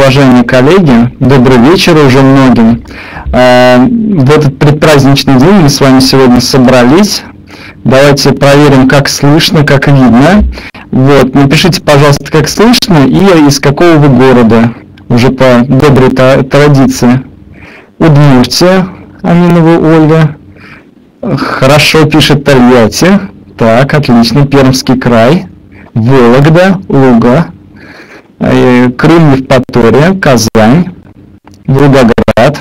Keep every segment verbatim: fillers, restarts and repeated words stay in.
уважаемые коллеги! Добрый вечер уже многим. В этот предпраздничный день мы с вами сегодня собрались. Давайте проверим, как слышно, как видно. Вот, напишите, пожалуйста, как слышно и из какого вы города. Уже по доброй традиции. Удмуртия, Аминова Ольга. Хорошо пишет Тольятти. Так, отлично. Пермский край. Вологда, Луга. Крым, Евпатория, Казань, Волгоград,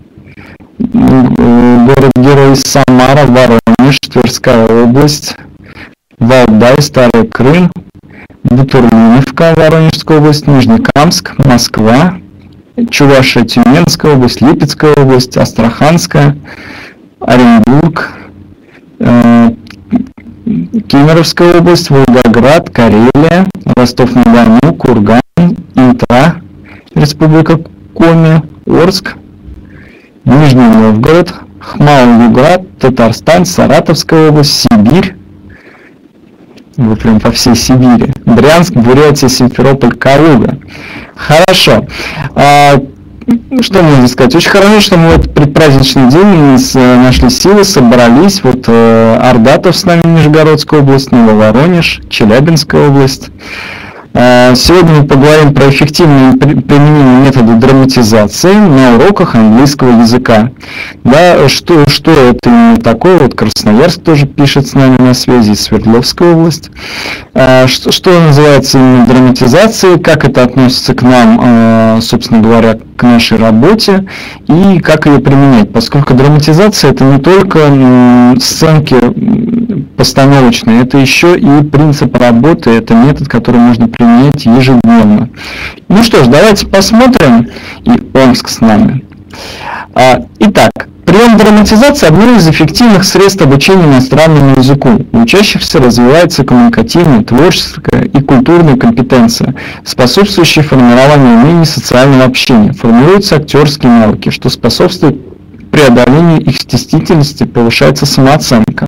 город-герой Самара, Воронеж, Тверская область, Валдай, Старый Крым, Бутурлиновка, Воронежская область, Нижнекамск, Москва, Чувашия, Тюменская область, Липецкая область, Астраханская, Оренбург, Кемеровская область, Волгоград, Карелия, Ростов-на-Дону, Курган, Инта, Республика Коми, Орск, Нижний Новгород, Хмао-Юград, Татарстан, Саратовская область, Сибирь, вы прям по всей Сибири, Брянск, Бурятия, Симферополь, Калуга. Хорошо. А, что можно сказать? Очень хорошо, что мы в этот предпраздничный день нашли силы, собрались. Вот э, Ордатов с нами, Нижегородская область, Нововоронеж, Челябинская область. Сегодня мы поговорим про эффективное применение метода драматизации на уроках английского языка. Да, что, что это именно такое? Вот Красноярск тоже пишет с нами на связи, Свердловская область. Что, что называется именно драматизацией, как это относится к нам, собственно говоря, к нашей работе и как ее применять, поскольку драматизация это не только сценки постановочные, это еще и принцип работы, это метод, который можно применять ежедневно. Ну что ж, давайте посмотрим, и Омск с нами. Итак, прием драматизации – одно из эффективных средств обучения иностранному языку. У учащихся развивается коммуникативная, творческая и культурная компетенция, способствующая формированию умений социального общения. Формируются актерские навыки, что способствует преодолению их стеснительности, повышается самооценка.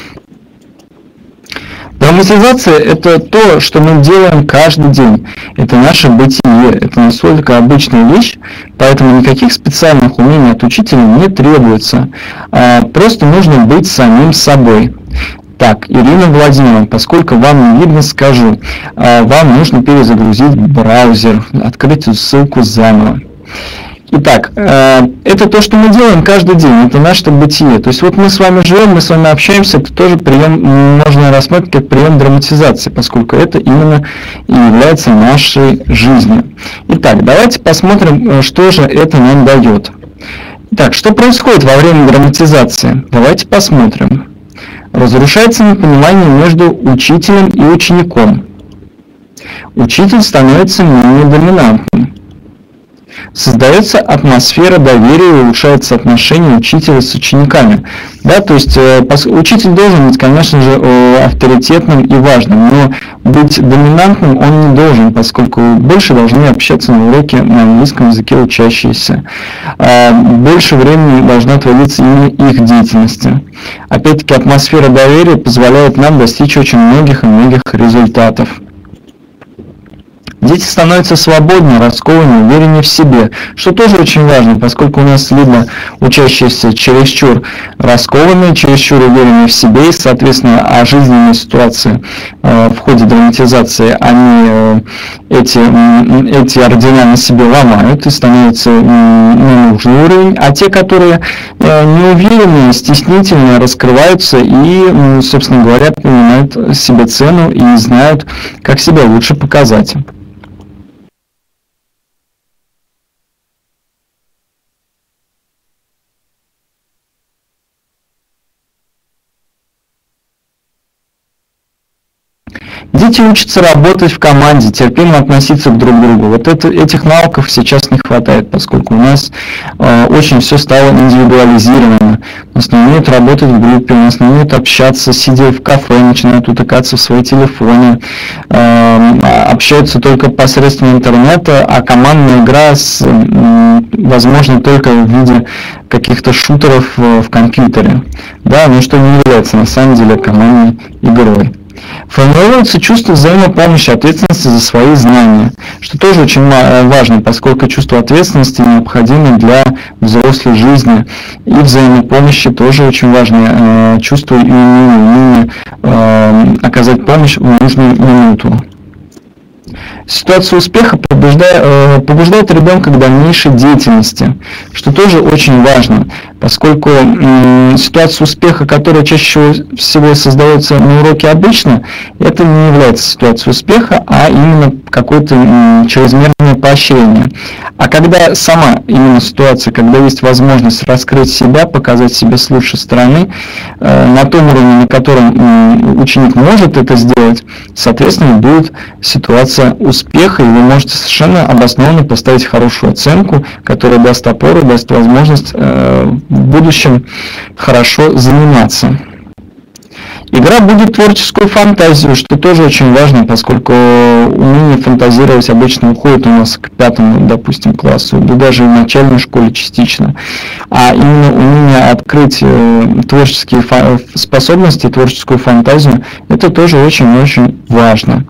Драматизация – это то, что мы делаем каждый день. Это наше бытие, это настолько обычная вещь, поэтому никаких специальных умений от учителя не требуется. Просто нужно быть самим собой. Так, Ирина Владимировна, поскольку вам не видно, скажу, вам нужно перезагрузить браузер, открыть эту ссылку заново. Итак, это то, что мы делаем каждый день, это наше бытие. То есть вот мы с вами живем, мы с вами общаемся, это тоже прием, можно рассматривать как прием драматизации, поскольку это именно и является нашей жизнью. Итак, давайте посмотрим, что же это нам дает. Итак, что происходит во время драматизации? Давайте посмотрим. Разрушается непонимание между учителем и учеником. Учитель становится менее доминантным. Создается атмосфера доверия и улучшается отношение учителя с учениками. Да, то есть э, учитель должен быть, конечно же, э, авторитетным и важным, но быть доминантным он не должен, поскольку больше должны общаться на уроке на английском языке учащиеся. Э, больше времени должно отводиться именно их деятельности. Опять-таки, атмосфера доверия позволяет нам достичь очень многих и многих результатов. Дети становятся свободнее, раскованнее, увереннее в себе, что тоже очень важно, поскольку у нас либо учащиеся чересчур раскованные, чересчур уверенные в себе, и, соответственно, о жизненной ситуации э, в ходе драматизации они э, эти, э, эти ордена на себе ломают и становятся э, на нужный уровень, а те, которые э, неуверенные, стеснительные, раскрываются и, э, собственно говоря, понимают себе цену и знают, как себя лучше показать. Дети учатся работать в команде, терпимо относиться друг к другу. Вот это, этих навыков сейчас не хватает, поскольку у нас э, очень все стало индивидуализировано. У нас не умеют работать в группе, у нас не умеют общаться, сидя в кафе, начинают утыкаться в свои телефоны, э, общаются только посредством интернета, а командная игра, с, э, возможно, только в виде каких-то шутеров в компьютере, да, но что не является на самом деле командной игрой. Формируется чувство взаимопомощи, ответственности за свои знания, что тоже очень важно, поскольку чувство ответственности необходимо для взрослой жизни, и взаимопомощи тоже очень важное чувство и умение оказать помощь в нужную минуту. Ситуация успеха побуждает, побуждает ребенка к дальнейшей деятельности, что тоже очень важно, поскольку м, ситуация успеха, которая чаще всего создается на уроке обычно, это не является ситуацией успеха, а именно какое-то м, чрезмерное поощрение. А когда сама именно ситуация, когда есть возможность раскрыть себя, показать себя с лучшей стороны, э, на том уровне, на котором м, ученик может это сделать, соответственно, будет ситуация успеха, и вы можете совершенно обоснованно поставить хорошую оценку, которая даст опору, даст возможность э, в будущем хорошо заниматься. Игра будет творческую фантазию, что тоже очень важно, поскольку умение фантазировать обычно уходит у нас к пятому, допустим, классу, да даже и в начальной школе частично. А именно умение открыть э, творческие фа- способности, творческую фантазию, это тоже очень-очень важно.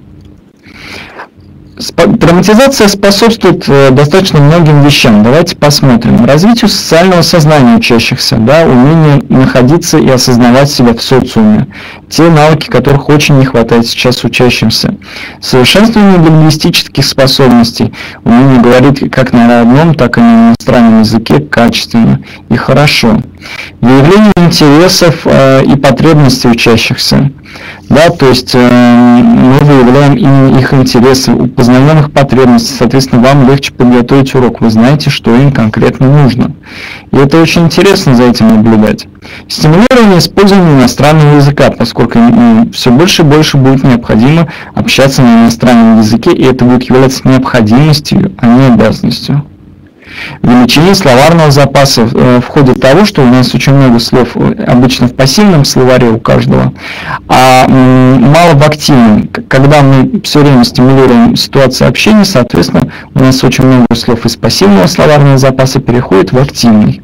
Драматизация способствует э, достаточно многим вещам. Давайте посмотрим. Развитию социального сознания учащихся, да, умение находиться и осознавать себя в социуме. Те навыки, которых очень не хватает сейчас учащимся. Совершенствование лингвистических способностей. Умение говорить как на родном, так и на иностранном языке качественно и хорошо. Выявление интересов э, и потребностей учащихся. Да, то есть э, мы выявляем именно их интересы, познаем их потребности, соответственно, вам легче подготовить урок, вы знаете, что им конкретно нужно. И это очень интересно за этим наблюдать. Стимулирование использования иностранного языка, поскольку ну, все больше и больше будет необходимо общаться на иностранном языке, и это будет являться необходимостью, а не обязанностью. Увеличение словарного запаса в ходе того, что у нас очень много слов обычно в пассивном словаре у каждого, а мало в активном. Когда мы все время стимулируем ситуацию общения, соответственно, у нас очень много слов из пассивного словарного запаса переходит в активный.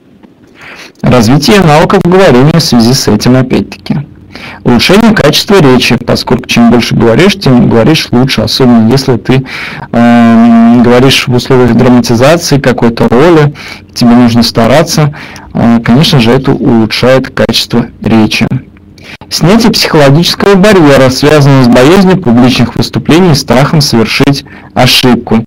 Развитие навыков говорения в связи с этим опять-таки. Улучшение качества речи, поскольку чем больше говоришь, тем говоришь лучше, особенно если ты э, говоришь в условиях драматизации какой-то роли, тебе нужно стараться, э, конечно же, это улучшает качество речи. Снятие психологического барьера, связанного с боязнью публичных выступлений и страхом совершить ошибку.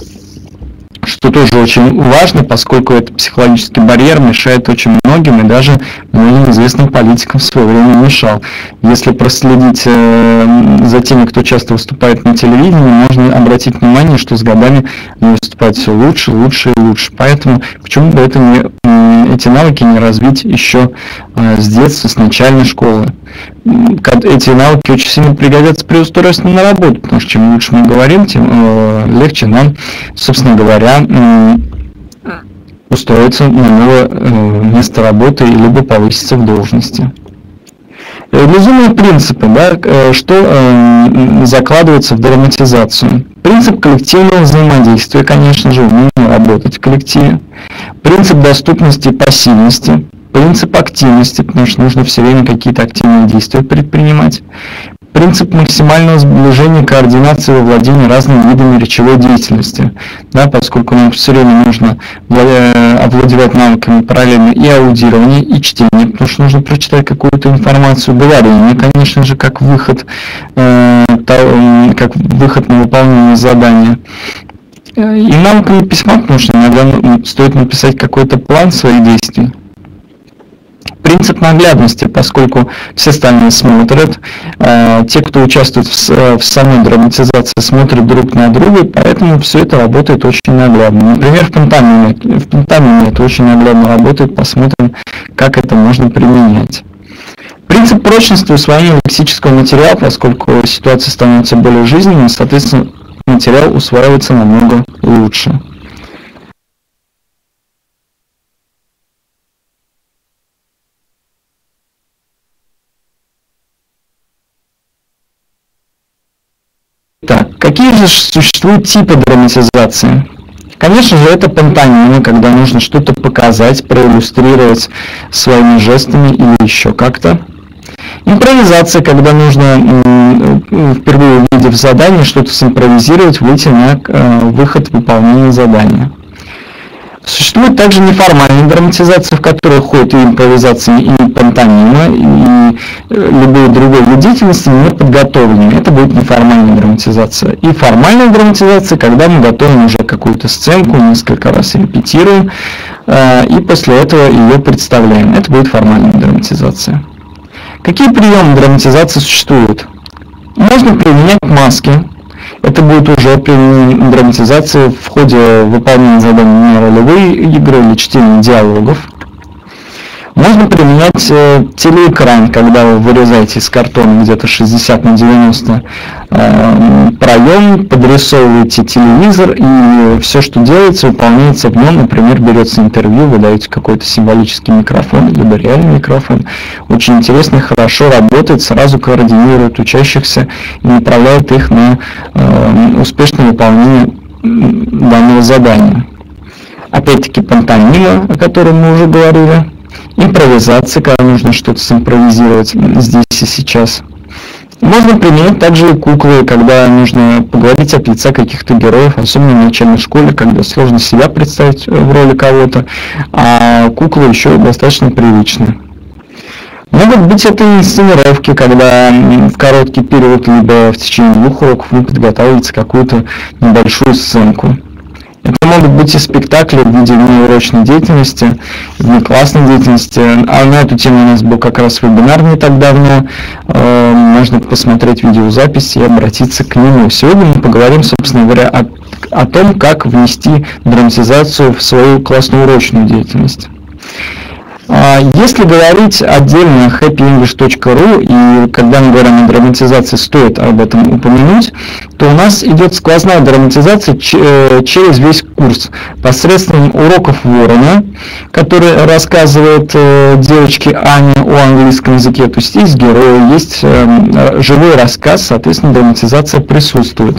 Что тоже очень важно, поскольку этот психологический барьер мешает очень многим, и даже многим известным политикам в свое время мешал. Если проследить э, за теми, кто часто выступает на телевидении, можно обратить внимание, что с годами они выступают все лучше, лучше и лучше. Поэтому почему бы это не, э, эти навыки не развить еще э, с детства, с начальной школы? Эти навыки очень сильно пригодятся при устройстве на работу, потому что чем лучше мы говорим, тем э, легче нам, собственно говоря, э, устроиться на новое э, место работы, либо повыситься в должности. Реализуемые принципы, да, э, что э, закладывается в драматизацию. Принцип коллективного взаимодействия, конечно же, умение работать в коллективе. Принцип доступности и пассивности. Принцип активности, потому что нужно все время какие-то активные действия предпринимать. Принцип максимального сближения, координации во владении разными видами речевой деятельности, да, поскольку нам все время нужно овладевать навыками параллельно и аудирования, и чтения, потому что нужно прочитать какую-то информацию, говорение, конечно же, как выход, э, как выход на выполнение задания. И навыками письма, потому что иногда стоит написать какой-то план своих действий. Принцип наглядности, поскольку все остальные смотрят, э, те, кто участвует в, в самой драматизации, смотрят друг на друга, поэтому все это работает очень наглядно. Например, в пантомиме, в пантомиме это очень наглядно работает, посмотрим, как это можно применять. Принцип прочности усвоения лексического материала, поскольку ситуация становится более жизненной, соответственно, материал усваивается намного лучше. Так, какие же существуют типы драматизации? Конечно же, это пантомима, когда нужно что-то показать, проиллюстрировать своими жестами или еще как-то. Импровизация, когда нужно, впервые увидев задание, что-то симпровизировать, выйти на выход выполнения задания. Существует также неформальная драматизация, в которой входит и импровизация, и пантомима, и любые другие виды деятельности не подготовленные. Это будет неформальная драматизация. И формальная драматизация, когда мы готовим уже какую-то сценку, несколько раз репетируем, и после этого ее представляем. Это будет формальная драматизация. Какие приемы драматизации существуют? Можно применять маски. Это будет уже при драматизации в ходе выполнения заданий не ролевые игры или чтения диалогов. Можно применять э, телеэкран, когда вы вырезаете из картона где-то шестьдесят на девяносто э, проем, подрисовываете телевизор, и все, что делается, выполняется в нем. Например, берется интервью, вы даете какой-то символический микрофон, либо реальный микрофон. Очень интересно, хорошо работает, сразу координирует учащихся и направляет их на э, успешное выполнение данного задания. Опять-таки пантомима, о которой мы уже говорили. Импровизация, когда нужно что-то симпровизировать здесь и сейчас. Можно применять также и куклы, когда нужно поговорить от лица каких-то героев, особенно в начальной школе, когда сложно себя представить в роли кого-то, а куклы еще достаточно привычны. Могут быть это и инсценировки, когда в короткий период, либо в течение двух уроков вы подготавливаете какую-то небольшую сценку. Это могут быть и спектакли в виде внеурочной деятельности, внеклассной деятельности. А на эту тему у нас был как раз вебинар не так давно. Можно посмотреть видеозапись и обратиться к нему. Сегодня мы поговорим, собственно говоря, о, о том, как внести драматизацию в свою классную урочную деятельность. Если говорить отдельно о хэппи инглиш точка ру, и когда мы говорим о драматизации, стоит об этом упомянуть, то у нас идет сквозная драматизация через весь курс посредством уроков Ворона, который рассказывает девочке Ане о английском языке. То есть есть герои, есть живой рассказ, соответственно, драматизация присутствует.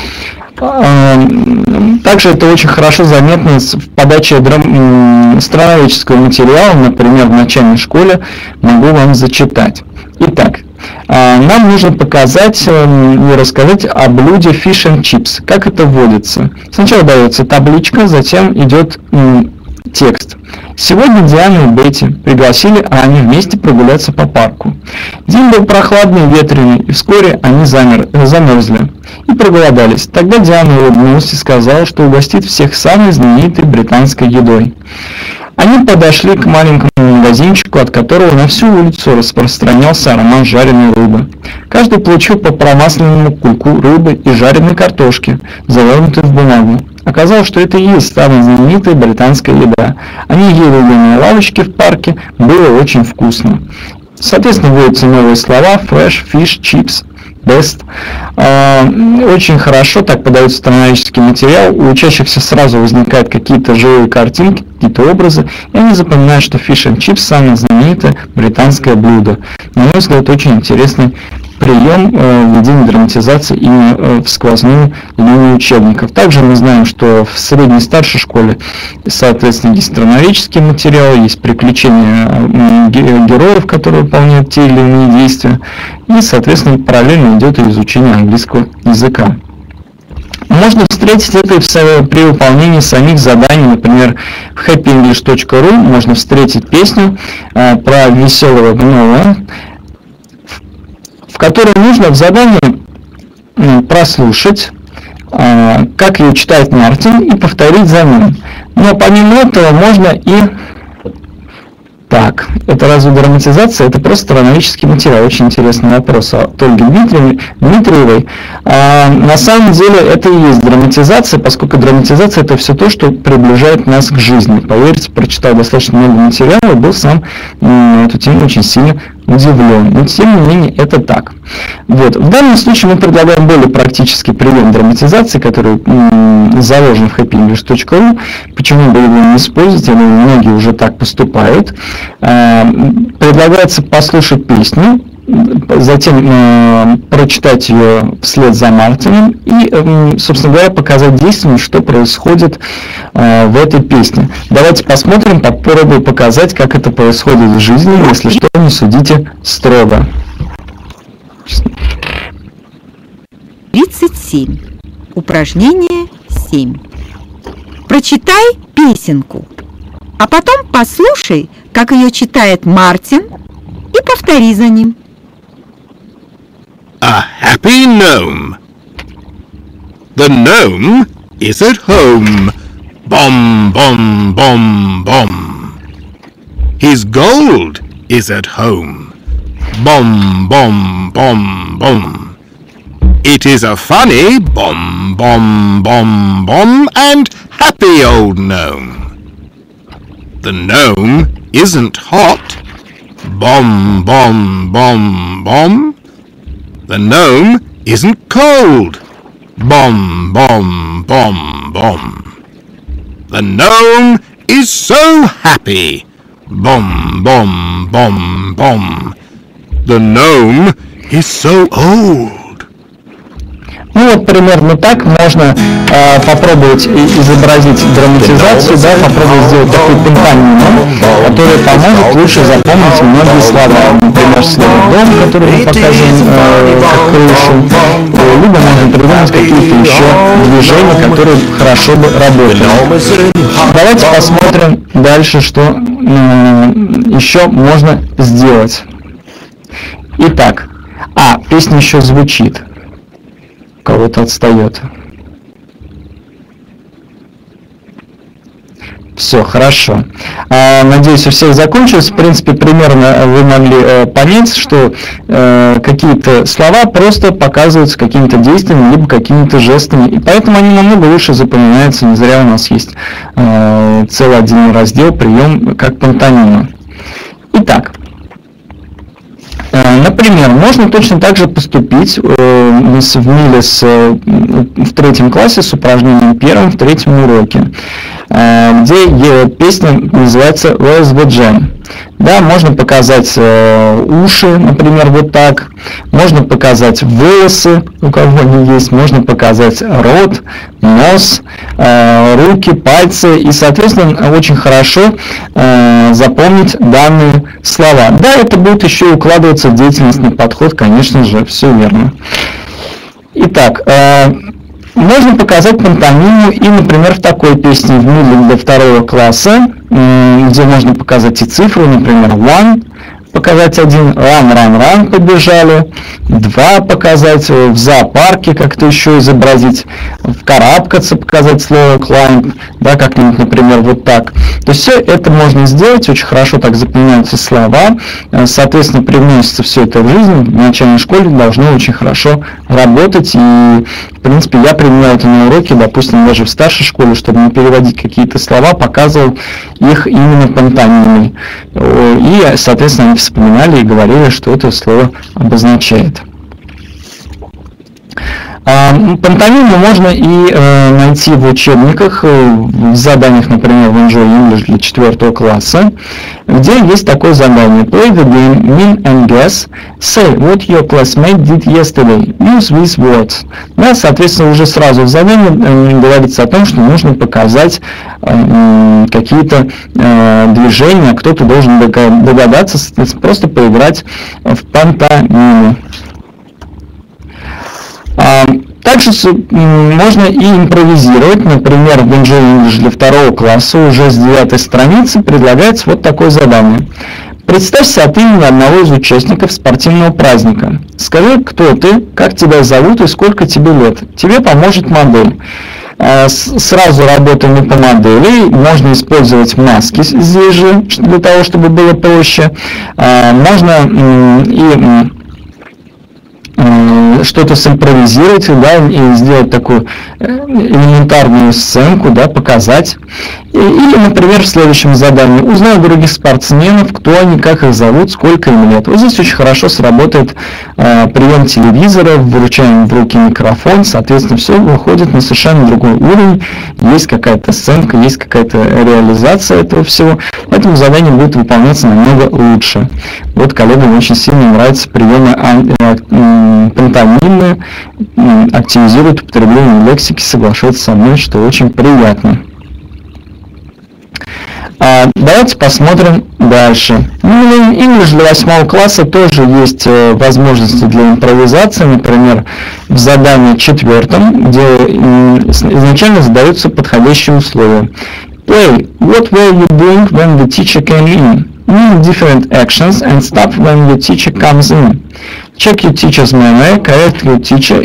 Также это очень хорошо заметно в подаче драм... сценического материала, например, в начальной школе, могу вам зачитать. Итак, нам нужно показать и рассказать о блюде Fish and Chips. Как это вводится? Сначала дается табличка, затем идет текст. Сегодня Диана и Бетти пригласили Аню вместе прогуляться по парку. День был прохладный и ветреный, и вскоре они замер... замерзли и проголодались. Тогда Диана улыбнулась и сказала, что угостит всех самой знаменитой британской едой. Они подошли к маленькому магазинчику, от которого на всю улицу распространялся аромат жареной рыбы. Каждый получил по промасленному кульку рыбы и жареной картошки, завернутой в бумагу. Оказалось, что это и есть самая знаменитая британская еда. Они ели ее на лавочке в парке, было очень вкусно. Соответственно, вводятся новые слова: fresh, fish, chips, best. Очень хорошо так подается сценарический материал, у учащихся сразу возникают какие-то живые картинки, какие-то образы, и они запоминают, что fish and chips самое знаменитое британское блюдо. На мой взгляд, очень интересный прием введения драматизации именно в сквозную линию учебников. Также мы знаем, что в средней и старшей школе, соответственно, есть сценарический материал, есть приключения героев, которые выполняют те или иные действия, и, соответственно, параллельно идет и изучение английского языка. Можно встретить это и при выполнении самих заданий. Например, в хэппи инглиш точка ру можно встретить песню про веселого гнома, в которой нужно в задании прослушать, как ее читает Мартин, и повторить за ним. Но помимо этого можно и... Так, это разве драматизация? Это просто сценарический материал. Очень интересный вопрос от Ольги Дмитриевой. А, на самом деле это и есть драматизация, поскольку драматизация — это все то, что приближает нас к жизни. Поверьте, прочитал достаточно много материала, был сам на эту тему очень сильно удивлен. Но тем не менее это так. Вот. В данном случае мы предлагаем более практический прием драматизации, который м, заложен в хэппи инглиш точка ру. Почему бы его не использовать? Я думаю, многие уже так поступают. А, предлагается послушать песню затем э, прочитать ее вслед за Мартином и, э, собственно говоря, показать действием, что происходит э, в этой песне. Давайте посмотрим, попробую показать, как это происходит в жизни, если что, не судите строго. тридцать семь. Упражнение семь. Prочитай песенку, а потом послушай, как ее читает Мартин, и повтори за ним. A happy gnome. The gnome is at home. Bom, bom, bom, bom. His gold is at home. Bom, bom, bom, bom. It is a funny bom, bom, bom, bom and happy old gnome. The gnome isn't hot. Bom, bom, bom, bom. The gnome isn't cold. Bom, bom, bom, bom. The gnome is so happy. Bom, bom, bom, bom. The gnome is so old. Ну вот примерно так можно э, попробовать изобразить драматизацию, да, попробовать сделать такую пантомиму, которая поможет лучше запомнить многие слова. Например, слово «дом», которое мы показываем э, как крышу, э, либо можно придумать какие-то еще движения, которые хорошо бы работали. Давайте посмотрим дальше, что э, еще можно сделать. Итак, а, песня еще звучит. Кого-то отстает. Все, хорошо. А, надеюсь, у всех закончилось. В принципе, примерно вы могли э, понять, что э, какие-то слова просто показываются какими-то действиями, либо какими-то жестами. И поэтому они намного лучше запоминаются. Не зря у нас есть э, целый отдельный раздел «Прием как пантомима». Итак. Например, можно точно так же поступить э, в Миле с, в третьем классе с упражнением первым в третьем уроке, э, где песня называется «Where's the Jam?». Да, можно показать э, уши, например, вот так, можно показать волосы, у кого они есть, можно показать рот, нос, э, руки, пальцы, и, соответственно, очень хорошо э, запомнить данные слова. Да, это будет еще укладываться в деятельностный подход, конечно же, все верно. Итак, э, можно показать пантомиму и, например, в такой песне в Миле для второго класса, где можно показать и цифры, например, one, показать один, run, run, run, побежали, два показать, в зоопарке как-то еще изобразить, вкарабкаться, показать слово climb, да, как-нибудь, например, вот так. То есть все это можно сделать, очень хорошо так запоминаются слова, соответственно, привносится все это в жизнь, в начальной школе должно очень хорошо работать, и, в принципе, я применяю это на уроке, допустим, даже в старшей школе, чтобы не переводить какие-то слова, показывал их именно пантомимой, и, соответственно, они вспоминали и говорили, что это слово обозначает. Пантомиму можно и э, найти в учебниках, в заданиях, например, в Enjoy English для четвертого класса, где есть такое задание: Play the game, mean and guess, say what your classmate did yesterday, use these words. Да, соответственно, уже сразу в задании э, говорится о том, что нужно показать э, какие-то э, движения, кто-то должен догадаться, просто поиграть в пантомиму. Также можно и импровизировать. Например, в Enjoy English для второго класса уже с девятой страницы предлагается вот такое задание. Представься от имени одного из участников спортивного праздника. Скажи, кто ты, как тебя зовут и сколько тебе лет. Тебе поможет модель. Сразу работаем мы по модели. Можно использовать маски здесь же, для того, чтобы было проще. Можно и э, что-то симпровизировать, да, и сделать такую элементарную сценку, да, показать. Или, например, в следующем задании узнай других спортсменов, кто они, как их зовут, сколько им лет. Вот здесь очень хорошо сработает э, прием телевизора, вручаем в руки микрофон, соответственно, все выходит на совершенно другой уровень, есть какая-то сценка, есть какая-то реализация этого всего, поэтому задание будет выполняться намного лучше. Вот коллегам очень сильно нравятся приемы э, пантомимы, активизируют употребление лексики, соглашаются со мной, что очень приятно. А, давайте посмотрим дальше. Ну, English для восьмого класса тоже есть э, возможности для импровизации. Например, в задании четвертом, где э, изначально задаются подходящие условия. Play. What were you doing when the teacher came in? Name different actions and stop when the teacher comes in. Check your teacher's memory, correct your teacher.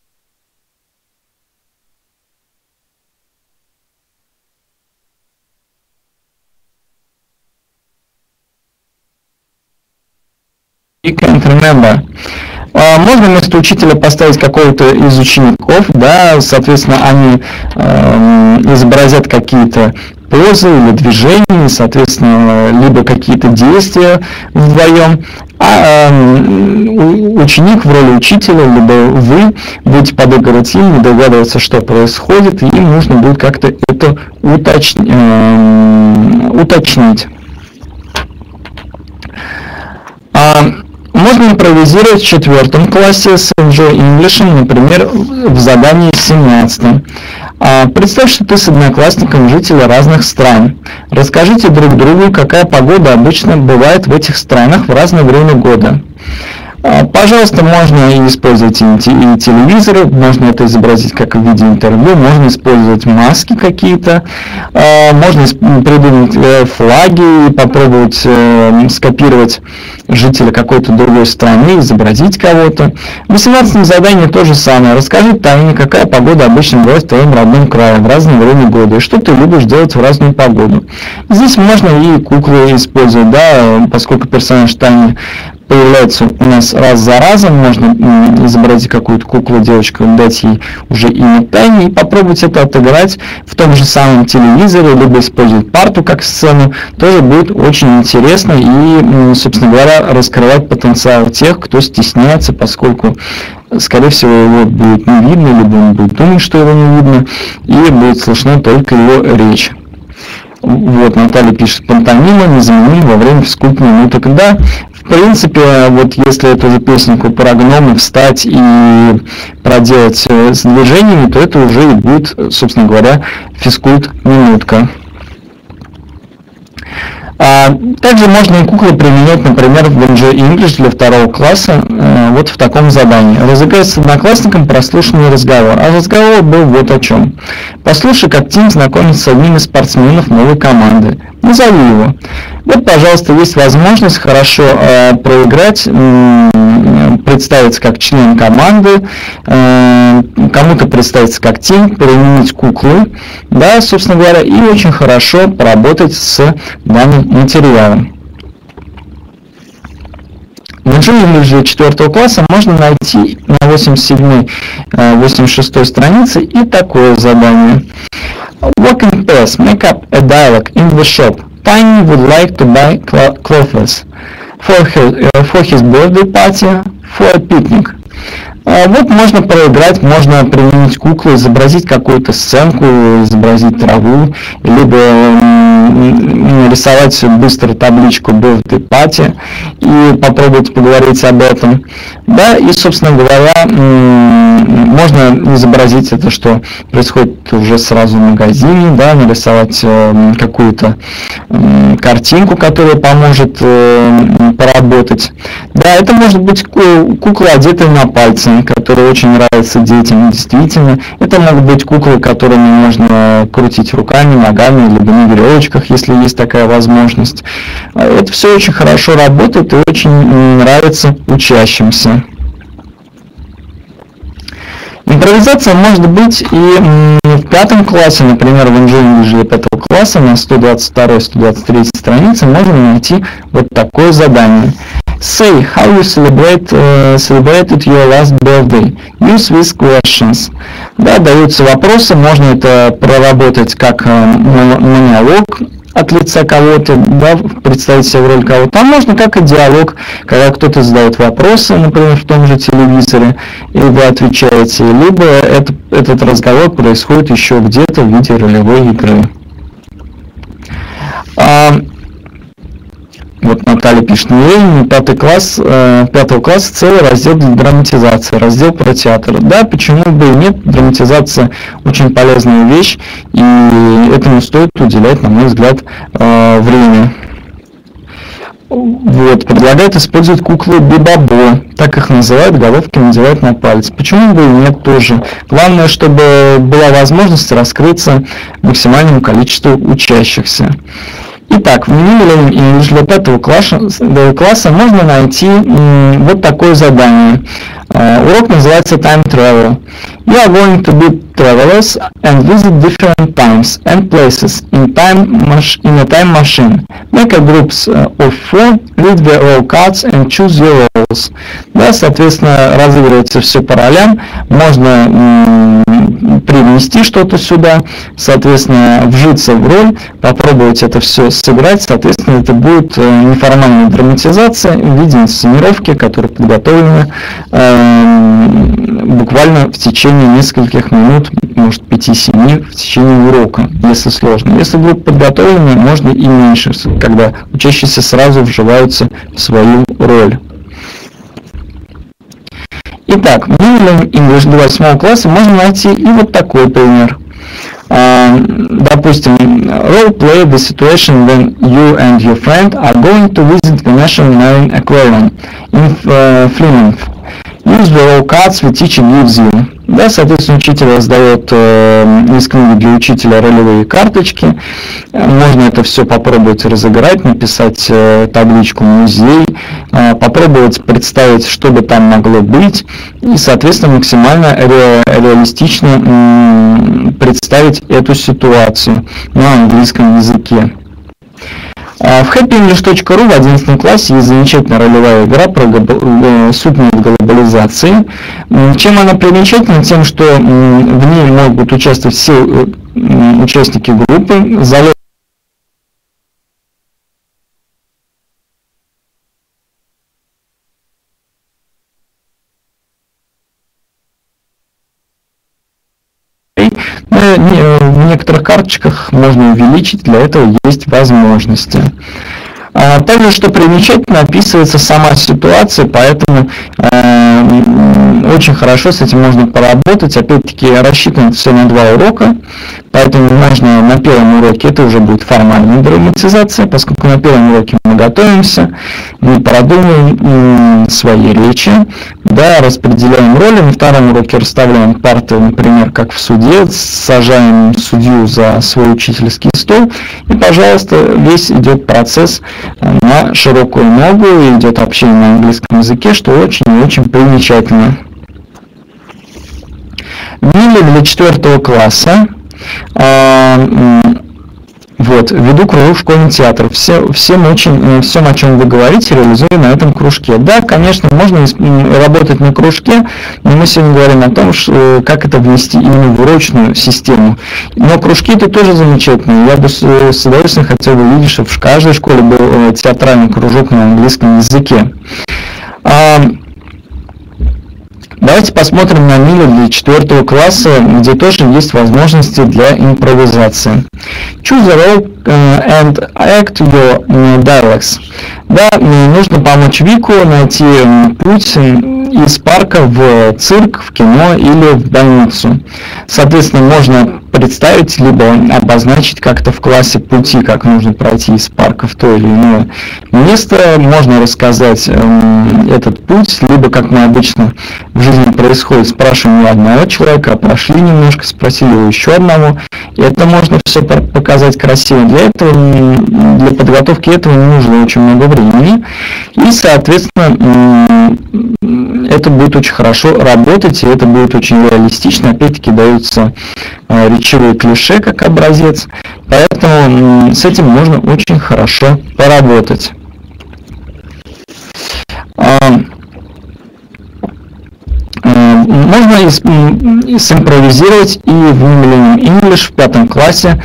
You can't remember. Можно вместо учителя поставить какого-то из учеников, да, соответственно, они э, изобразят какие-то позы или движения, соответственно, либо какие-то действия вдвоем, а э, ученик в роли учителя, либо вы будете подыгрывать им, не догадываться, что происходит, и им нужно будет как-то это уточ... э, уточнить. Можно импровизировать в четвертом классе с Enjoy English, например, в задании семнадцатом. Представь, что ты с одноклассником жители разных стран. Расскажите друг другу, какая погода обычно бывает в этих странах в разное время года. Пожалуйста, можно использовать и телевизоры, можно это изобразить как в виде интервью, можно использовать маски какие-то, можно придумать флаги и попробовать скопировать жителя какой-то другой страны, изобразить кого-то. В восемнадцатом задании то же самое. Расскажи Тане, какая погода обычно бывает в твоем родном крае в разное время года, и что ты любишь делать в разную погоду. Здесь можно и куклы использовать, да, поскольку персонаж Тани появляется у нас раз за разом, можно изобразить какую-то куклу, девочку, дать ей уже имя Тани и попробовать это отыграть в том же самом телевизоре, либо использовать парту как сцену, тоже будет очень интересно и, собственно говоря, раскрывать потенциал тех, кто стесняется, поскольку, скорее всего, его будет не видно, либо он будет думать, что его не видно, и будет слышна только его речь. Вот, Наталья пишет, пантомима незаменим во время физкультурной минуты. Да, в принципе, вот если эту же песенку про гнома встать и проделать с движениями, то это уже и будет, собственно говоря, физкульт-минутка. А, также можно и куклы применять, например, в Enjoy English для второго класса, э, вот в таком задании. Разыграть с одноклассником прослушанный разговор. А разговор был вот о чем. Послушай, как Тим знакомится с одним из спортсменов новой команды. Назови его. Вот, пожалуйста, есть возможность хорошо э, проиграть, э, представиться как член команды, э, кому-то представиться как Тим, применить куклы, да, собственно говоря, и очень хорошо поработать с данным материалом. В Enjoy English для четвертого класса можно найти на восемьдесят седьмой восемьдесят шестой странице и такое задание. Walk in pairs, make up a dialogue in the shop. Tiny would like to buy clothes for his, uh, for his birthday party, for a picnic. Uh, вот можно проиграть, можно применить куклу, изобразить какую-то сценку, изобразить траву, либо um, нарисовать быстро табличку birthday party и попробовать поговорить об этом. Да, и, собственно говоря, можно изобразить это, что происходит уже сразу в магазине, да, нарисовать э, какую-то э, картинку, которая поможет э, поработать. Да, это может быть кукла, одетая на пальцы, которая очень нравится детям, действительно. Это могут быть куклы, которыми можно крутить руками, ногами, либо на веревочках, если есть такая возможность. Это все очень хорошо работает и очень нравится учащимся. Импровизация может быть и в пятом классе, например, в Enjoy English для пятого класса на сто двадцать второй — сто двадцать третьей странице можно найти вот такое задание. Say how you celebrate, uh, celebrated your last birthday. Use these questions. Да, даются вопросы, можно это проработать как монолог от лица кого-то, да, представить себе в роли кого-то. А можно как и диалог, когда кто-то задает вопросы, например, в том же телевизоре, и вы отвечаете, либо это, этот разговор происходит еще где-то в виде ролевой игры. А, вот Наталья пишет, не пятый класс, э, пятого класса целый раздел для драматизации, раздел про театр. Да, почему бы и нет, драматизация очень полезная вещь, и этому стоит уделять, на мой взгляд, э, время. Вот, предлагают использовать куклы Бибабо, так их называют, головки надевают на палец. Почему бы и нет тоже. Главное, чтобы была возможность раскрыться максимальному количеству учащихся. Итак, в New English для пятого класса, класса можно найти м, вот такое задание. Uh, урок называется Time Travel. You are going to be travelers and visit different times and places in, time in a time machine. Make a groups of four, read the roll cards and choose your roles. Да, соответственно, разыгрывается все по ролям. Можно м, привнести что-то сюда, соответственно, вжиться в роль, попробовать это все сыграть. Соответственно, это будет э, неформальная драматизация в виде инсценировки, которая подготовлена э, буквально в течение нескольких минут, может пяти-семи в течение урока, если сложно. Если группа подготовлена, можно и меньше, когда учащиеся сразу вживаются в свою роль. Итак, в New English для восьмого класса можно найти и вот такой пример. Uh, допустим, role play the situation when you and your friend are going to visit the National Marine Aquarium in uh, Plymouth. Use the roll cards the teacher gives you. Да, соответственно, учитель раздает э, из книги для учителя ролевые карточки. Можно это все попробовать разыграть, написать э, табличку «Музей», э, попробовать представить, что бы там могло быть, и, соответственно, максимально ре, реалистично м, представить эту ситуацию на английском языке. В хэппи инглиш точка ру в одиннадцатом классе есть замечательная ролевая игра про сутную глобализации. Чем она примечательна? Тем, что в ней могут участвовать все участники группы. В некоторых карточках можно увеличить, для этого есть возможности. Также, что примечательно, описывается сама ситуация, поэтому э, очень хорошо с этим можно поработать. Опять-таки, рассчитано все на два урока, поэтому можно на первом уроке, это уже будет формальная драматизация, поскольку на первом уроке мы готовимся, мы продумываем свои речи, да, распределяем роли, на втором уроке расставляем парты, например, как в суде, сажаем судью за свой учительский стол, и, пожалуйста, весь идет процесс на широкую ногу, и идет общение на английском языке, что очень и очень примечательно. Мили для четвертого класса. Вот, веду кружок в школьный театр. Все, всем очень, всем, о чем вы говорите, реализую на этом кружке. Да, конечно, можно работать на кружке, но мы сегодня говорим о том, что, как это внести именно в урочную систему. Но кружки это тоже замечательно. Я бы с, с удовольствием хотел бы видеть, чтобы в каждой школе был театральный кружок на английском языке. Давайте посмотрим на Милю для четвертого класса, где тоже есть возможности для импровизации. Choose the role and act your dialogues. Да, нужно помочь Вику найти путь из парка в цирк, в кино или в больницу. Соответственно, можно представить, либо обозначить как-то в классе пути, как нужно пройти из парка в то или иное место. Можно рассказать э, этот путь, либо, как мы обычно в жизни происходит, спрашиваем у одного человека, а прошли немножко, спросили у еще одного. И это можно все показать красиво. Для этого, для подготовки этого не нужно очень много времени. И, соответственно, это будет очень хорошо работать, и это будет очень реалистично. Опять-таки даются речевые клише как образец, поэтому с этим можно очень хорошо поработать. Можно симпровизировать и в Millennium English в пятом классе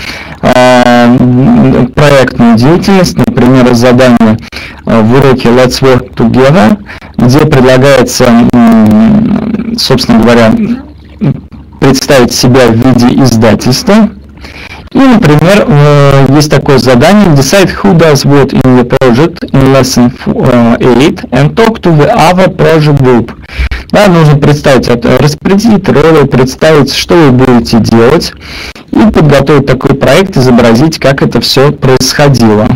проектную деятельность, например, задание в уроке Let's Work Together, где предлагается, собственно говоря, представить себя в виде издательства. И, например, есть такое задание Decide who does what in the project in lesson eight and talk to the other project group. Да, нужно представить, распределить роли, представить, что вы будете делать, и подготовить такой проект, изобразить, как это все происходило.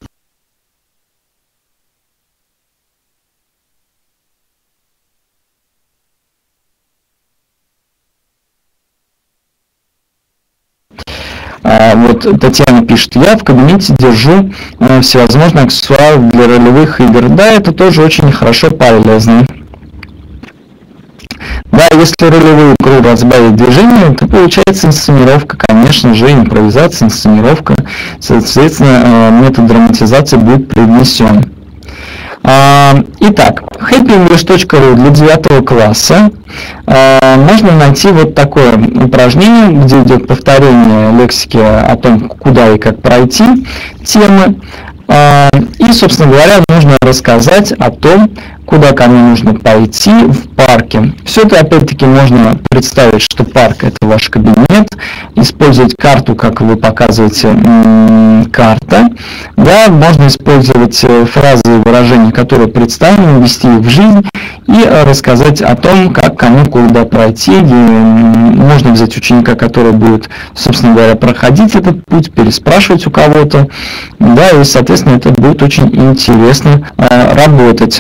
Вот Татьяна пишет, я в кабинете держу э, всевозможные аксессуары для ролевых игр. Да, это тоже очень хорошо полезно. Да, если ролевую игру разбавить движение, то получается инсценировка, конечно же, импровизация, инсценировка. Соответственно, э, метод драматизации будет привнесен. Итак, хэппи инглиш точка ру для девятого класса можно найти вот такое упражнение, где идет повторение лексики о том, куда и как пройти, темы. И, собственно говоря, нужно рассказать о том, куда кому нужно пойти в парке. Все это, опять-таки, можно представить, что парк – это ваш кабинет, использовать карту, как вы показываете, карта. Да, можно использовать фразы и выражения, которые представлены, ввести их в жизнь и рассказать о том, как кому куда пройти. Можно взять ученика, который будет, собственно говоря, проходить этот путь, переспрашивать у кого-то. Да, и, соответственно, это будет очень интересно работать.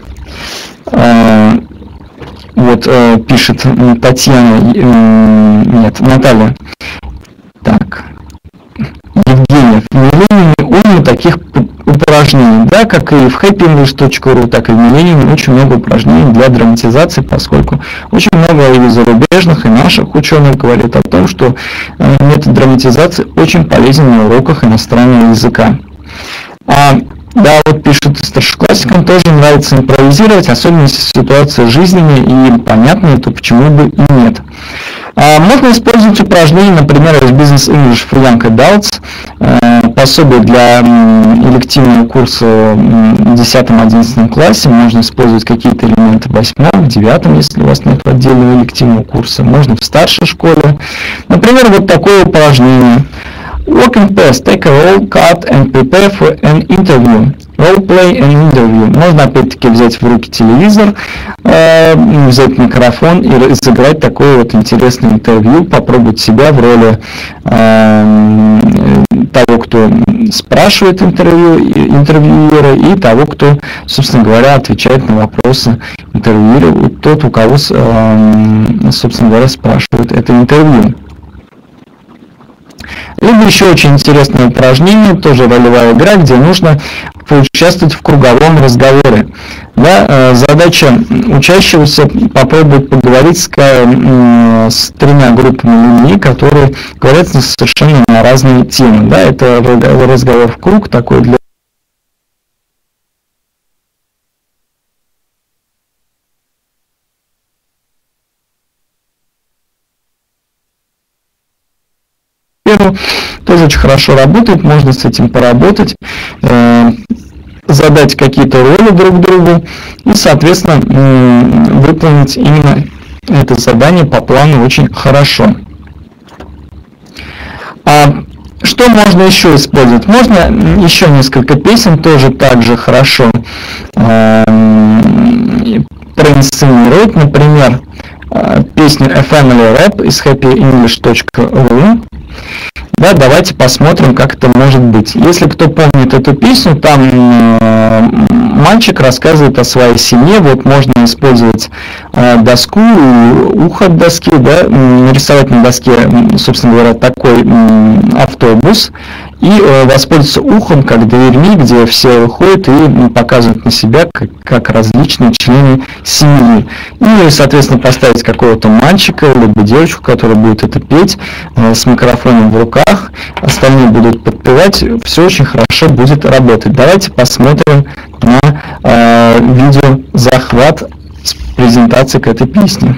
Вот пишет Татьяна, нет, Наталья. Так, Евгения, в Millennium уйма таких упражнений, да, как и в хэппи инглиш точка ру, так и в Millennium очень много упражнений для драматизации, поскольку очень много и зарубежных, и наших ученых говорят о том, что метод драматизации очень полезен на уроках иностранного языка. А Да, вот пишут, старшеклассникам тоже нравится импровизировать, особенно если ситуация жизненная и понятная, то почему бы и нет. А можно использовать упражнения, например, из Business English for Young Adults, пособие для элективного курса в десятом-одиннадцатом классе, можно использовать какие-то элементы в восьмом, в девятом, если у вас нет отдельного элективного курса, можно в старшей школе. Например, вот такое упражнение. Working test. Take a roll card and prepare for an interview. Role play an interview. Можно опять-таки взять в руки телевизор, э, взять микрофон и разыграть такое вот интересное интервью, попробовать себя в роли э, того, кто спрашивает интервью, интервьюера, и того, кто, собственно говоря, отвечает на вопросы интервьюера, тот, у кого, э, собственно говоря, спрашивает это интервью. Либо еще очень интересное упражнение, тоже ролевая игра, где нужно поучаствовать в круговом разговоре. Да, задача учащегося попробовать поговорить с, с тремя группами людей, которые говорят совершенно на разные темы. Да, это разговор в круг такой для тоже очень хорошо работает, можно с этим поработать, э, задать какие-то роли друг другу и, соответственно, э, выполнить именно это задание по плану очень хорошо. А что можно еще использовать? Можно еще несколько песен тоже так же хорошо э, проинсценировать, например, э, песню A Family Rap из хэппи инглиш точка ру. Да, давайте посмотрим, как это может быть. Если кто помнит эту песню, там э, мальчик рассказывает о своей семье. Вот можно использовать э, доску, ухо от доски, да, нарисовать на доске, собственно говоря, такой э, автобус и э, воспользоваться ухом как дверьми, где все выходят и показывают на себя как, как различные члены семьи. И, соответственно, поставить какого-то мальчика либо девочку, которая будет это петь э, с микрофоном в руках, остальные будут подпевать, все очень хорошо будет работать. Давайте посмотрим на э, видеозахват с презентации к этой песне.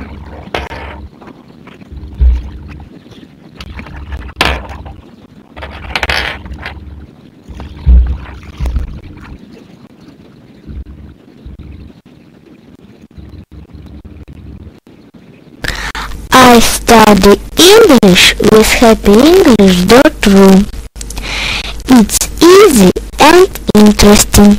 I study English with happy english dot ru. It's easy and interesting.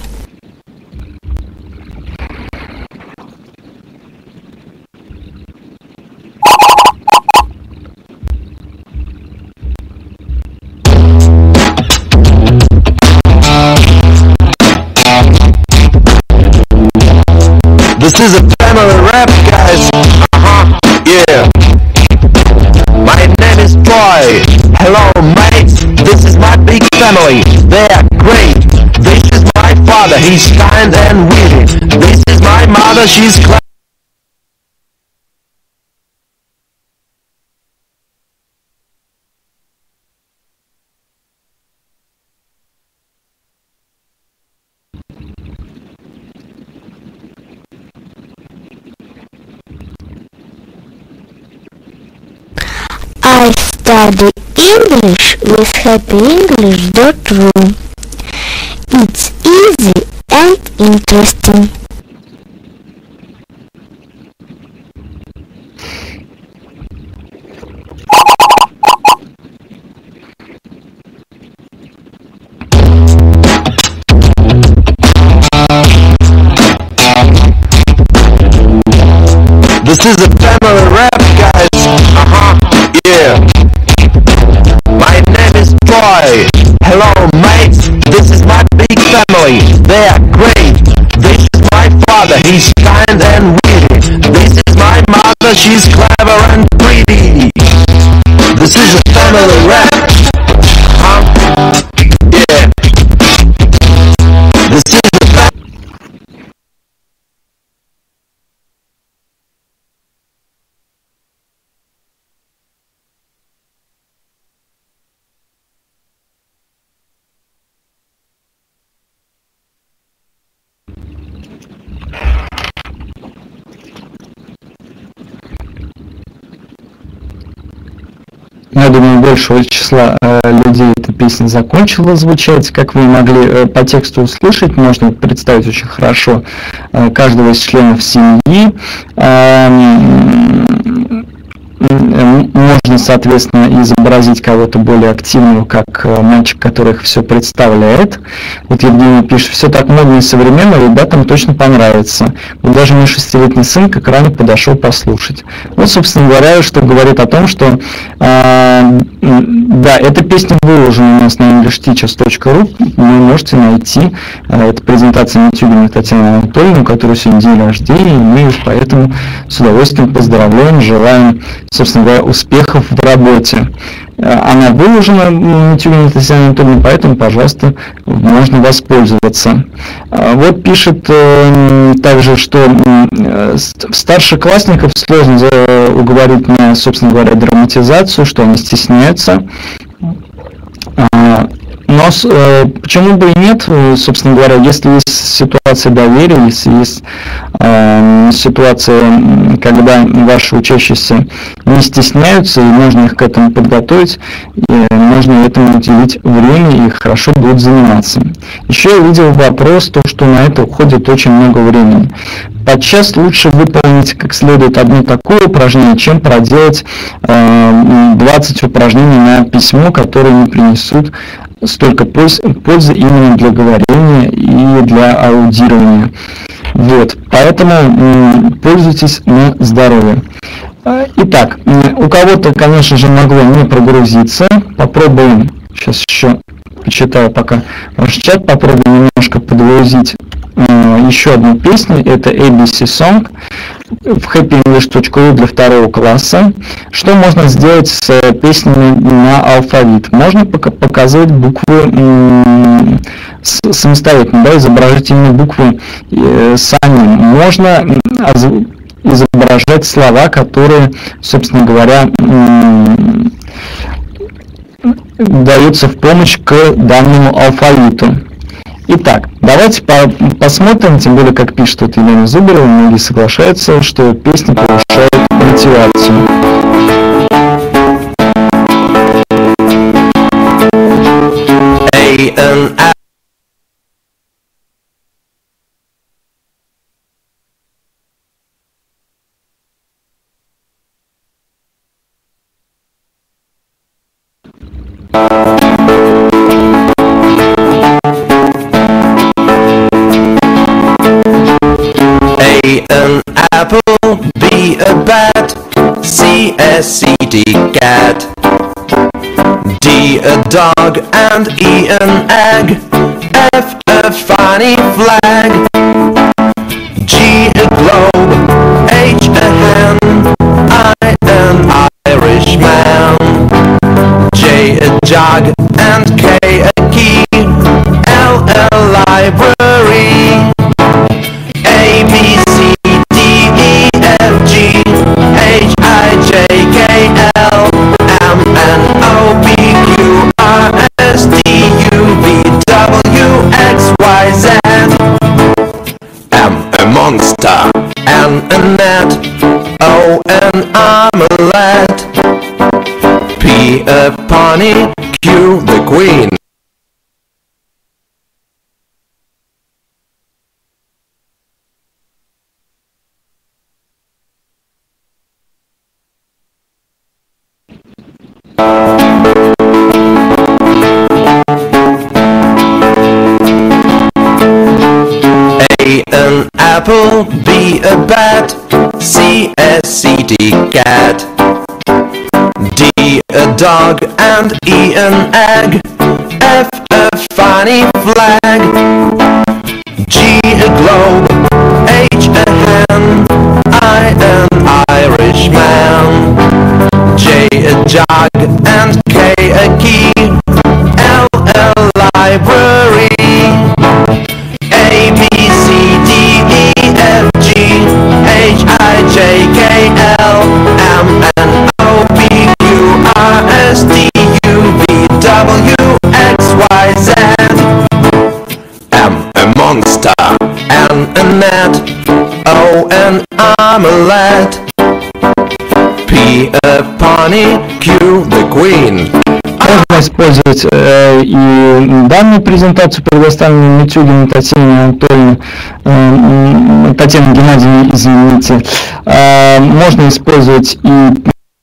This is a family rap, guys. Uh-huh, yeah. My name is Troy. Hello, mates. This is my big family. They are great. This is my father. He's kind and witty. This is my mother. She's clever. I study English with happy english dot ru. It's easy and interesting. This is a family rap, guys. Uh-huh, yeah. My name is Troy. Hello, mates. This is my big family. They are great. This is my father. He's kind and witty. This is my mother. She's clever and pretty. This is a family rap. Uh-huh, yeah. This is a family. Я думаю, большего числа э, людей эта песня закончила звучать, как вы могли э, по тексту услышать, можно представить очень хорошо э, каждого из членов семьи. Э, можно, соответственно, изобразить кого-то более активного, как мальчик, который их все представляет. Вот Евгений пишет: все так модно и современно, ребятам точно понравится. Вот даже мой шестилетний сын к экрану подошел послушать. Вот, собственно говоря, что говорит о том, что э, да, эта песня выложена у нас на english teachers точка ру. Вы можете найти э, это презентация Митюгиной Татьяны Анатольевны, у которой сегодня день рождения, и мы их поэтому с удовольствием поздравляем, желаем, собственно говоря, успехов в работе. Она выложена Митюгиной Татьяной Анатольевной, поэтому, пожалуйста, можно воспользоваться. Вот пишет э, также, что э, старшеклассников сложно уговорить на, собственно говоря, драматизацию, что они стесняются. Но э, почему бы и нет, собственно говоря, если есть ситуация доверия, если есть э, ситуация, когда ваши учащиеся не стесняются, и можно их к этому подготовить, и можно этому уделить время, и хорошо будут заниматься. Еще я видел вопрос, то, что на это уходит очень много времени. Подчас лучше выполнить как следует одно такое упражнение, чем проделать э, двадцать упражнений на письмо, которые не принесут столько пользы, пользы именно для говорения и для аудирования. Вот, поэтому м, пользуйтесь на здоровье. Итак, у кого-то, конечно же, могло не прогрузиться. Попробуем, сейчас еще почитаю пока ваш чат, попробуем немножко подгрузить э, еще одну песню. Это эй би си Song в хэппи инглиш точка ру для второго класса. Что можно сделать с песнями на алфавит? Можно пока показывать буквы м, самостоятельно, да, изображать именно буквы э, сами. Можно м, изображать слова, которые, собственно говоря, м, даются в помощь к данному алфавиту. Итак, давайте по посмотрим, тем более, как пишет вот Елена Зубарева, многие соглашаются, что песня повышает мотивацию. A and A. A an apple, B a bat, C a C D cat, D a dog and E an egg, F a funny flag, G a globe, H a hen, I an Irishman, J a jug and K a key, L a library, A, B, C, D, E, F, G, H, I, J, K, L, M, N, O, P, Q, R, S, T, U, V, W, X, Y, Z. M, a monster. N, a net. O, an omelette. P, a pony. Q, the queen. A an apple, B a bat, C a C D cat, D a dog and E an egg, F a funny flag, G a globe, H a hen, I an Irishman, J a jug and K a key, L a library, A, B, C, D, E, F, G, H, I, J, K, L, M, N, O, P, Q, R, S, T, U, V, W, X, Y, Z. M, a monster. N, a net. O, an omelette. P, a pony. Q, the queen. Можно использовать э, и данную презентацию, предоставленную Митюгиной Татьяне Анатольевне, э, Татьяне Геннадьевне, извините. Э, можно использовать и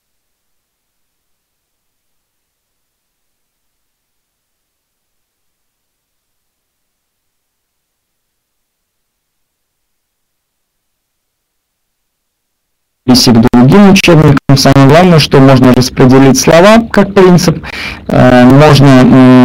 к другим учебникам. Самое главное, что можно распределить слова как принцип, можно,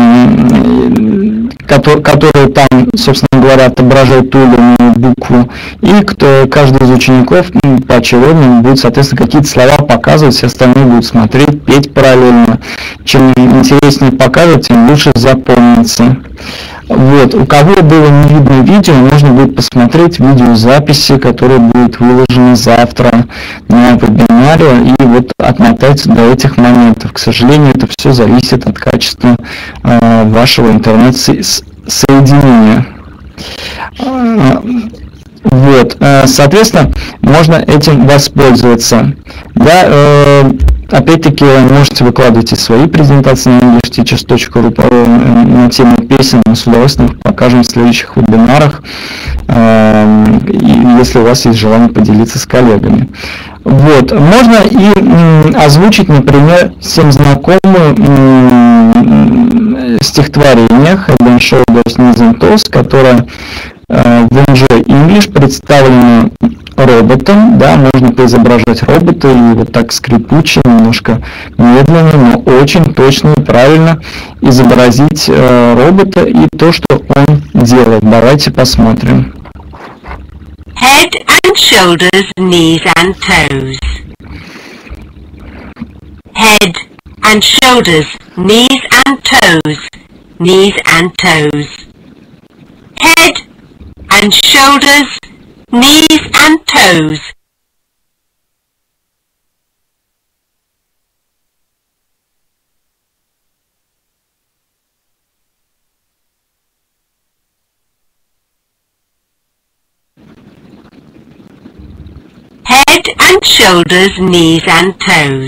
которые там, собственно говоря, отображают ту или иную букву, и кто, каждый из учеников поочередно будет, соответственно, какие-то слова показывать, все остальные будут смотреть, петь параллельно. Чем интереснее покажут, тем лучше запомнится. Вот. У кого было не видно видео, можно будет посмотреть видеозаписи, которые будут выложены завтра на вебинаре, и вот отмотать до этих моментов. К сожалению, это все зависит от качества э, вашего интернет-соединения. Вот, соответственно, можно этим воспользоваться. Да, э, опять-таки, можете выкладывать и свои презентации на english teachers точка ru на тему песен, мы с удовольствием их покажем в следующих вебинарах, э, если у вас есть желание поделиться с коллегами. Вот, можно и м, озвучить, например, всем знакомое м, стихотворение Head and Shoulders, Knees and Toes, которое в Enjoy English представлено роботом, да, можно поизображать робота и вот так скрипуче, немножко медленно, но очень точно и правильно изобразить э, робота и то, что он делает. Давайте посмотрим. Head and shoulders, knees and toes. Head and shoulders, knees and toes. Knees and toes. Head and shoulders, knees and toes. Head and shoulders, knees and toes.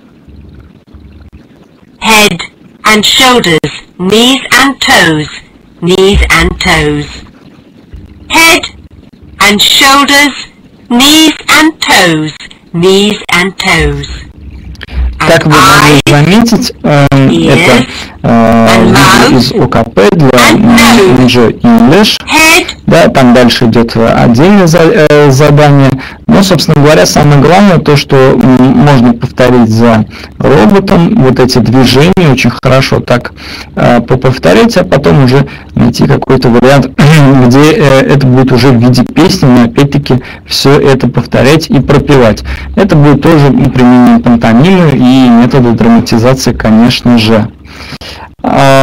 Head and shoulders, knees and toes, knees and toes. Head and shoulders, knees and toes, knees and toes. Как вы могли заметить, э, это э, видео из ОКП для Enjoy English. Да, там дальше идет отдельное за, э, задание. Но, собственно говоря, самое главное то, что можно повторить за роботом вот эти движения, очень хорошо так э, повторять, а потом уже найти какой-то вариант, где э, это будет уже в виде песни, но опять-таки все это повторять и пропевать. Это будет тоже применение пантомимы и метода драматизации, конечно же. Э,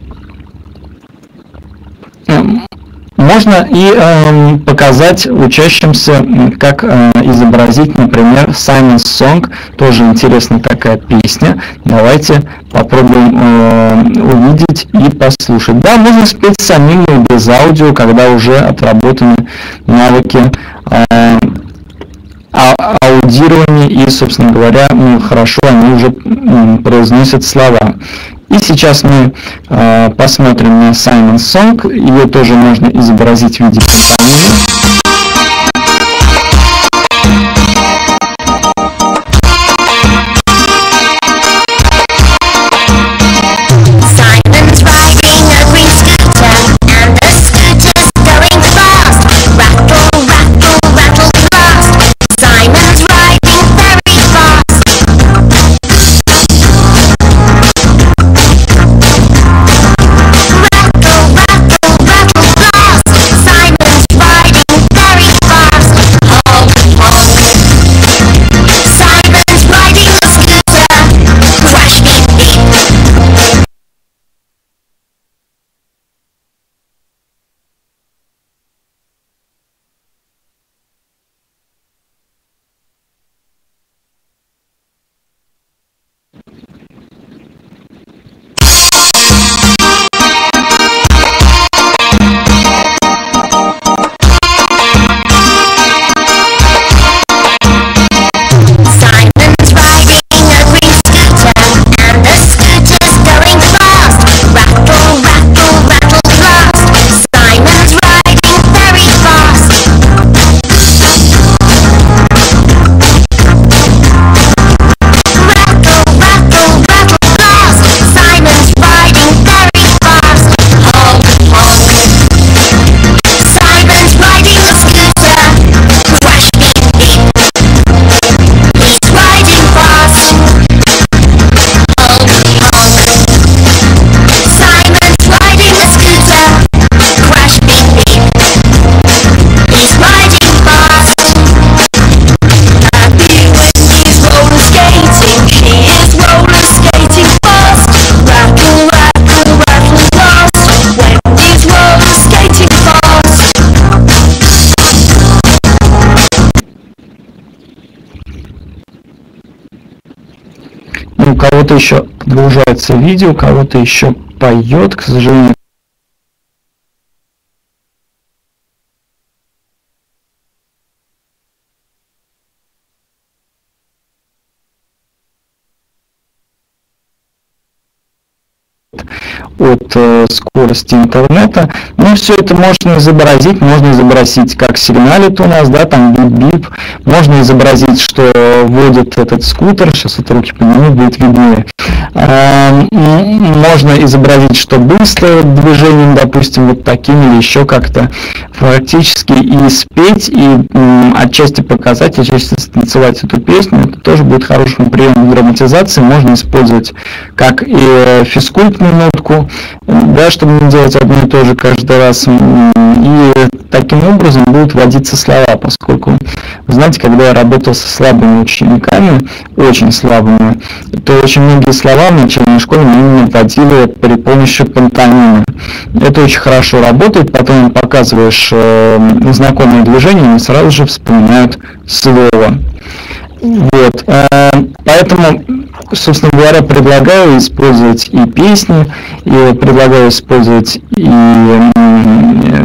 э, Можно и э, показать учащимся, как э, изобразить, например, Simon's Song, тоже интересная такая песня. Давайте попробуем э, увидеть и послушать. Да, можно спеть самим и без аудио, когда уже отработаны навыки э, аудирования и, собственно говоря, ну, хорошо они уже произносят слова. И сейчас мы э, посмотрим на Simon's Song. Ее тоже можно изобразить в виде пантомимы. У кого-то еще продолжается видео, у кого-то еще поет, к сожалению. От э, скорости интернета. Но все это можно изобразить, можно изобразить, как сигналит у нас, да, там бип-бип. Можно изобразить, что водит этот скутер, сейчас вот руки подниму, будет виднее. Э, можно изобразить, что быстро движением, допустим, вот таким или еще как-то. Фактически и спеть, и э, отчасти показать, отчасти станцевать эту песню. Это тоже будет хорошим приемом драматизации. Можно использовать как и физкультную нотку, да, чтобы не делать одно и то же каждый раз. И таким образом будут вводиться слова, поскольку, вы знаете, когда я работал со слабыми учениками, очень слабыми, то очень многие слова в начальной школе мы именно вводили при помощи пантомимы. Это очень хорошо работает, потом им показываешь э, знакомые движения, они сразу же вспоминают слово. Вот, э, поэтому, собственно говоря, предлагаю использовать и песни, и предлагаю использовать и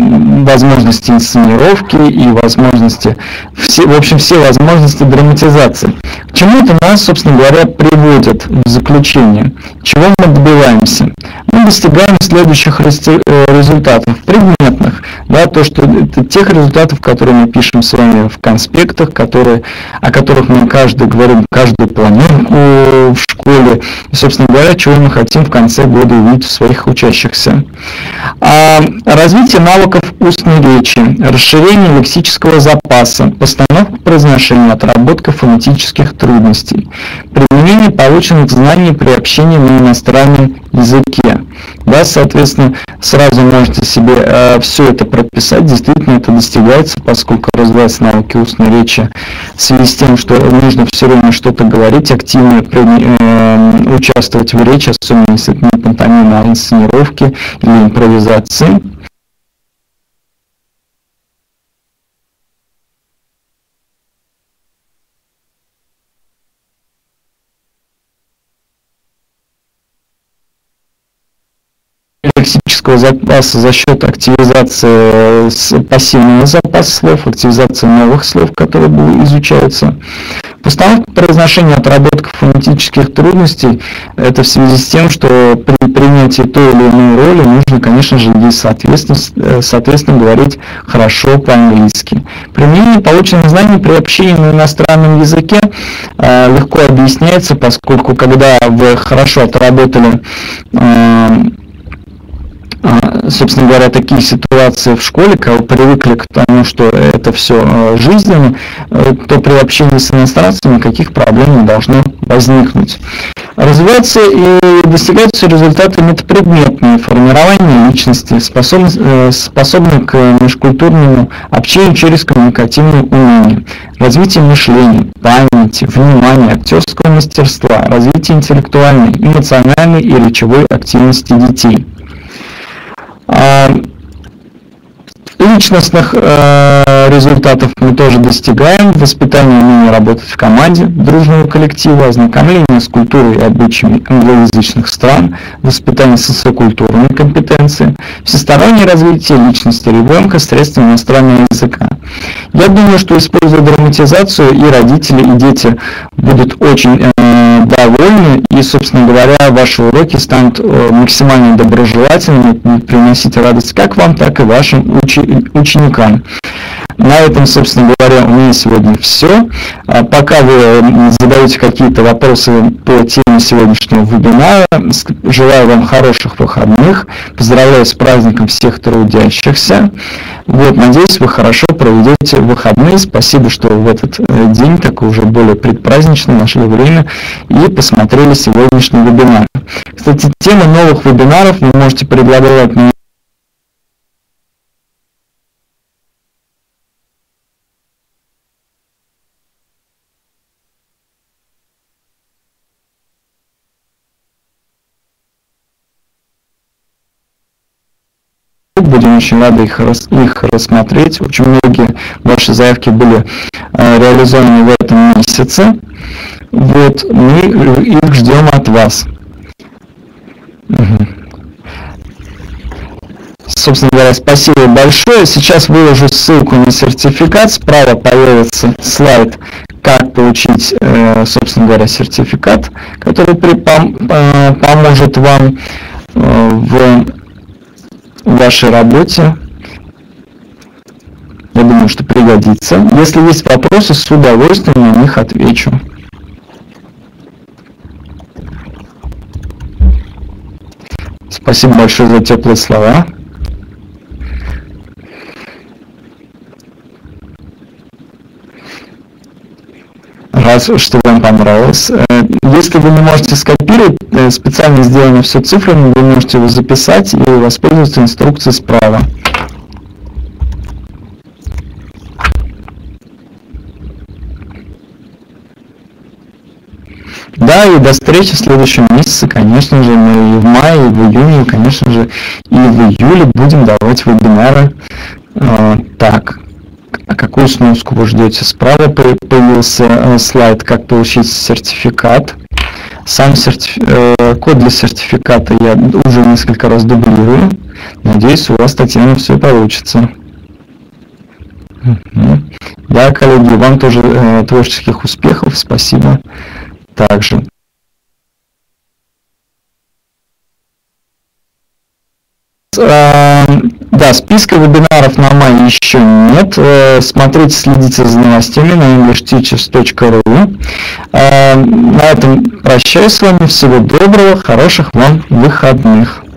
возможности инсценировки и возможности, все, в общем, все возможности драматизации. К чему это нас, собственно говоря, приводит в заключение? Чего мы добиваемся? Мы достигаем следующих результатов, предметных, да, то, что это тех результатов, которые мы пишем с вами в конспектах, которые, о которых мы каждый говорим, каждую планерку в школе, и, собственно говоря, чего мы хотим в конце года увидеть в своих учащихся. А, развитие навыков устной речи, расширение лексического запаса, постановка произношения, отработка фонетических трудностей, применение полученных знаний при общении на иностранном языке. Да, соответственно, сразу можете себе э, все это прописать. Действительно, это достигается, поскольку развиваются навыки устной речи в связи с тем, что нужно все время что-то говорить, активно э, участвовать в речи, особенно если это не пантомима, а инсценировки или импровизации. Лексического запаса за счет активизации пассивного запаса слов, активизации новых слов, которые изучаются. Постановка произношения, отработка фонетических трудностей – это в связи с тем, что при принятии той или иной роли нужно, конечно же, здесь соответственно, соответственно говорить хорошо по-английски. Применение полученных знаний при общении на иностранном языке э, легко объясняется, поскольку когда вы хорошо отработали э, собственно говоря, такие ситуации в школе, когда вы привыкли к тому, что это все жизненно, то при общении с иностранцами никаких проблем не должно возникнуть. Развиваются и достигаются результаты метапредметные, формирование личности, способны, способны к межкультурному общению через коммуникативные умения, развитие мышления, памяти, внимания, актерского мастерства, развитие интеллектуальной, эмоциональной и речевой активности детей. Личностных э, результатов мы тоже достигаем. Воспитание умения работать в команде, дружного коллектива, ознакомление с культурой и обычаями англоязычных стран, воспитание социокультурной компетенции, всестороннее развитие личности ребенка средством иностранного языка. Я думаю, что, используя драматизацию, и родители, и дети будут очень э, довольны, и, собственно говоря, ваши уроки станут э, максимально доброжелательными, приносить радость как вам, так и вашим ученикам. ученикам. На этом, собственно говоря, у меня сегодня все. Пока вы задаете какие-то вопросы по теме сегодняшнего вебинара, желаю вам хороших выходных, поздравляю с праздником всех трудящихся. Вот, надеюсь, вы хорошо проведете выходные. Спасибо, что в этот день, такой уже более предпраздничный, нашли время и посмотрели сегодняшний вебинар. Кстати, тему новых вебинаров вы можете предлагать на будем очень рады их, рас, их рассмотреть. Очень многие ваши заявки были э, реализованы в этом месяце. Вот, мы их ждем от вас. Угу. Собственно говоря, спасибо большое. Сейчас выложу ссылку на сертификат. Справа появится слайд, как получить, э, собственно говоря, сертификат, который при, пом, э, поможет вам э, в вашей работе. Я думаю, что пригодится. Если есть вопросы, с удовольствием на них отвечу. Спасибо большое за теплые слова. Рад, что вам понравилось. Если вы не можете скопировать, специально сделано все цифрами, вы можете его записать и воспользоваться инструкцией справа. Да, и до встречи в следующем месяце, конечно же, мы и в мае, и в июне, и, конечно же, и в июле будем давать вебинары. Так. А какую сноску вы ждете? Справа появился слайд, как получить сертификат. Сам сертиф... код для сертификата я уже несколько раз дублирую. Надеюсь, у вас, Татьяна, все получится. Да, коллеги, вам тоже э, творческих успехов, спасибо также. Э, да, списка вебинаров на май еще нет. Э, смотрите, следите за новостями на english teachers точка ру. Э, на этом прощаюсь с вами. Всего доброго, хороших вам выходных.